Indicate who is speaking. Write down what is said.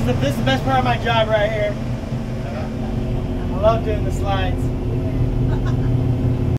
Speaker 1: this is the best part of my job right here. I love doing the slides.